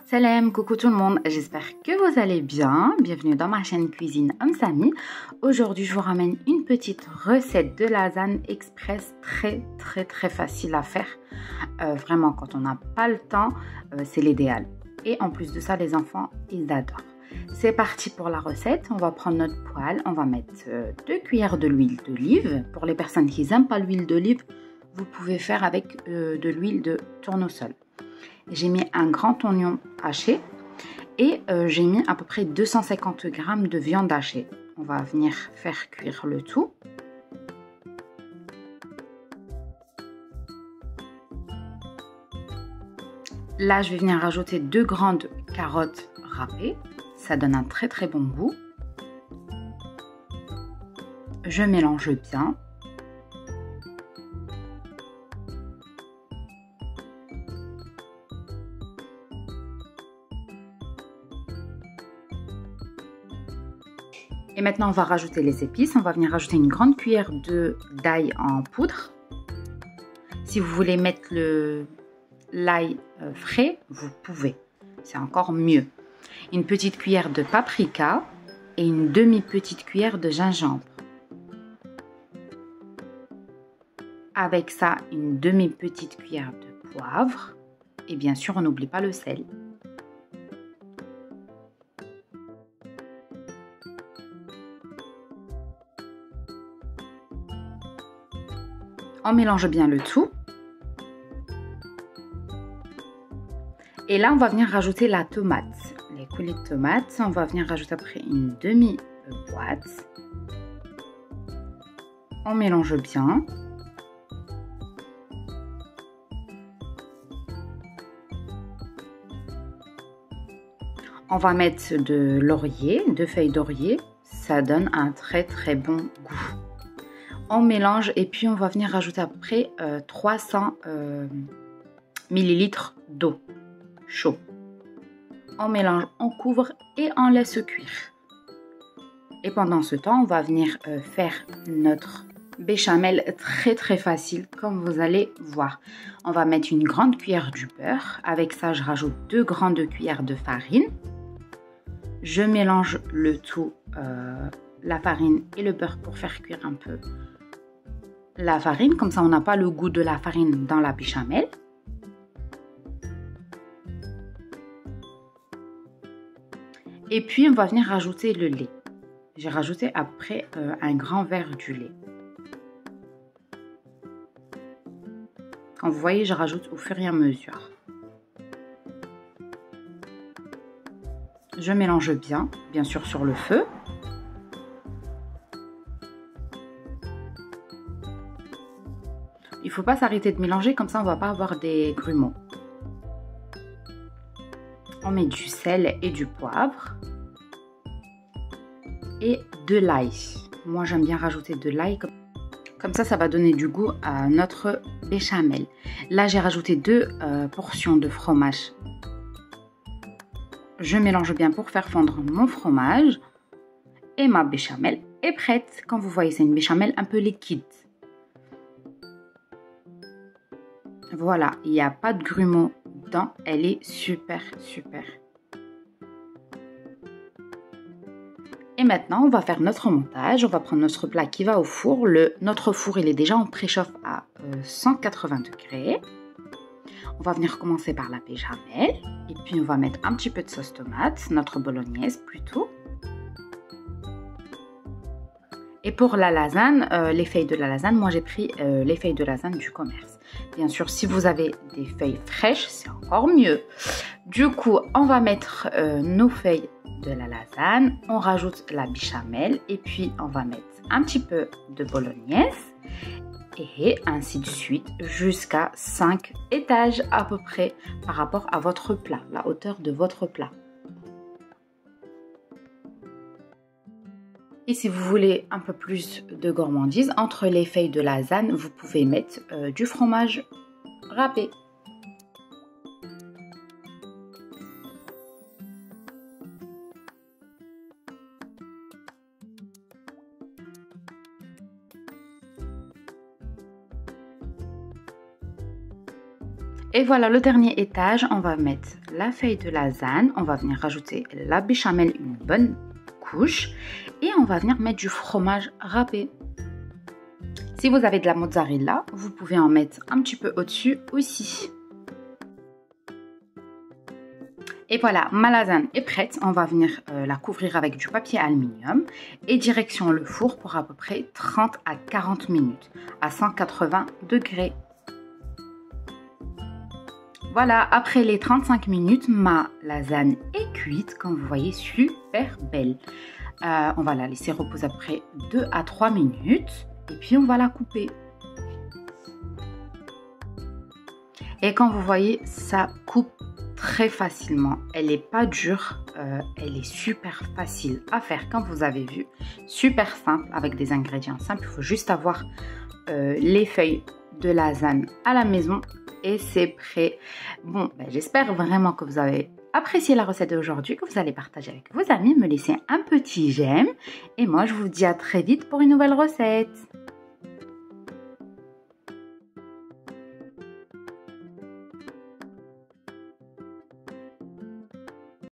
Salam, coucou tout le monde, j'espère que vous allez bien. Bienvenue dans ma chaîne Cuisine Amsami. Aujourd'hui, je vous ramène une petite recette de lasagne express très facile à faire. Vraiment, quand on n'a pas le temps, c'est l'idéal. Et en plus de ça, les enfants, ils adorent. C'est parti pour la recette. On va prendre notre poêle, on va mettre 2 cuillères de l'huile d'olive. Pour les personnes qui n'aiment pas l'huile d'olive, vous pouvez faire avec de l'huile de tournesol. J'ai mis un grand oignon haché et j'ai mis à peu près 250 g de viande hachée. On va venir faire cuire le tout. Là, je vais venir rajouter 2 grandes carottes râpées. Ça donne un très bon goût. Je mélange bien. Et maintenant, on va rajouter les épices. On va venir rajouter une grande cuillère d'ail en poudre. Si vous voulez mettre l'ail frais, vous pouvez. C'est encore mieux. Une petite cuillère de paprika et une demi-petite cuillère de gingembre. Avec ça, une demi-petite cuillère de poivre. Et bien sûr, on n'oublie pas le sel. On mélange bien le tout. Et là, on va venir rajouter la tomate. Les coulis de tomates, on va venir rajouter après une demi-boîte. On mélange bien. On va mettre de laurier, 2 feuilles d'oreiller. Ça donne un très bon goût. On mélange et puis on va venir rajouter à peu près 300 ml d'eau chaud. On mélange, on couvre et on laisse cuire. Et pendant ce temps, on va venir faire notre béchamel très facile comme vous allez voir. On va mettre une grande cuillère du beurre. Avec ça, je rajoute 2 grandes cuillères de farine. Je mélange le tout, la farine et le beurre pour faire cuire un peu la farine, comme ça on n'a pas le goût de la farine dans la béchamel. Et puis on va venir rajouter le lait. J'ai rajouté après un grand verre du lait. Comme vous voyez, je rajoute au fur et à mesure. Je mélange bien sûr sur le feu. Il ne faut pas s'arrêter de mélanger, comme ça on ne va pas avoir des grumeaux. On met du sel et du poivre. Et de l'ail. Moi j'aime bien rajouter de l'ail. Comme ça va donner du goût à notre béchamel. Là j'ai rajouté 2 portions de fromage. Je mélange bien pour faire fondre mon fromage. Et ma béchamel est prête. Comme vous voyez, c'est une béchamel un peu liquide. Voilà, il n'y a pas de grumeaux dedans. Elle est super. Et maintenant, on va faire notre montage. On va prendre notre plat qui va au four. Notre four, il est déjà en préchauffe à 180 degrés. On va venir commencer par la béchamel. Et puis, on va mettre un petit peu de sauce tomate. Notre bolognaise plutôt. Et pour la lasagne, les feuilles de la lasagne, moi j'ai pris les feuilles de lasagne du commerce. Bien sûr, si vous avez des feuilles fraîches, c'est encore mieux. Du coup, on va mettre nos feuilles de la lasagne. On rajoute la béchamel et puis on va mettre un petit peu de bolognaise. Et ainsi de suite jusqu'à 5 étages à peu près par rapport à votre plat, la hauteur de votre plat. Et si vous voulez un peu plus de gourmandise, entre les feuilles de lasagne, vous pouvez mettre du fromage râpé. Et voilà le dernier étage, on va mettre la feuille de lasagne, on va venir rajouter la béchamel, une bonne couche et on va venir mettre du fromage râpé. Si vous avez de la mozzarella, vous pouvez en mettre un petit peu au-dessus aussi. Et voilà, ma lasagne est prête. On va venir la couvrir avec du papier aluminium et direction le four pour à peu près 30 à 40 minutes à 180 degrés. Voilà, après les 35 minutes, ma lasagne est cuite, comme vous voyez, super belle. On va la laisser reposer après 2 à 3 minutes et puis on va la couper. Et comme vous voyez, ça coupe très facilement. Elle n'est pas dure, elle est super facile à faire comme vous avez vu. Super simple avec des ingrédients simples. Il faut juste avoir les feuilles de lasagne à la maison et c'est prêt. Bon, j'espère vraiment que vous avez apprécié la recette d'aujourd'hui, que vous allez partager avec vos amis, me laisser un petit j'aime. Et moi, je vous dis à très vite pour une nouvelle recette.